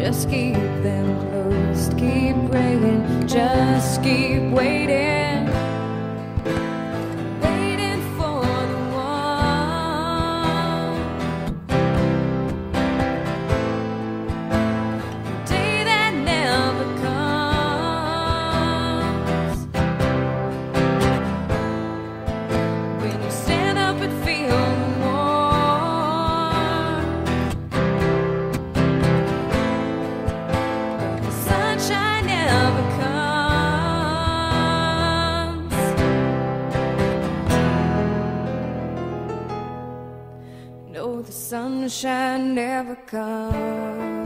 Just keep them close, keep praying, just keep waiting, waiting for the one, the day that never comes, when you stand up and feel the sunshine never comes. No, the sunshine never comes.